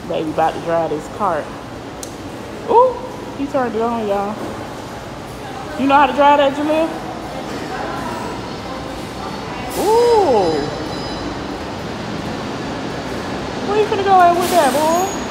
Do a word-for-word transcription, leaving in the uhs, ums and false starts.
Baby about to drive this cart. Ooh, he turned it on, y'all. You know how to drive that, Jaleel? Ooh. Where you finna go at with that, boy?